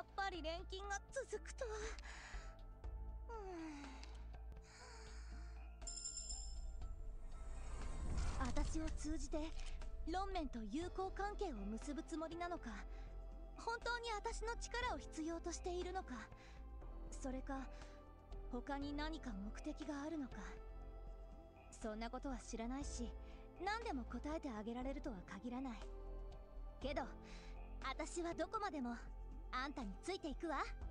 やっぱり錬金が続くとは。私を通じてロンメンと友好関係を結ぶつもりなのか、本当に私の力を必要としているのか、それか他に何か目的があるのか、そんなことは知らないし、何でも答えてあげられるとは限らないけど、私はどこまでもあんたについていくわ。